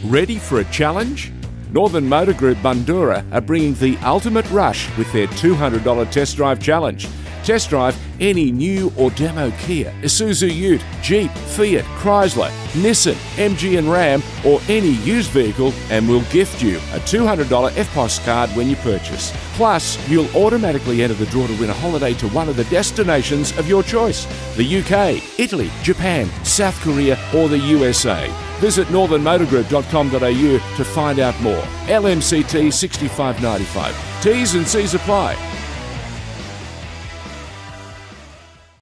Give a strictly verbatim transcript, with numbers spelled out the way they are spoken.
Ready for a challenge? Northern Motor Group Bundoora are bringing the ultimate rush with their two hundred dollar test drive challenge. Test drive any new or demo Kia, Isuzu Ute, Jeep, Fiat, Chrysler, Nissan, M G and Ram or any used vehicle and we'll gift you a two hundred dollar F P O S card when you purchase. Plus, you'll automatically enter the draw to win a holiday to one of the destinations of your choice. The U K, Italy, Japan, South Korea or the U S A. Visit northern motor group dot com dot a u to find out more. L M C T sixty-five ninety-five. T's and C's apply.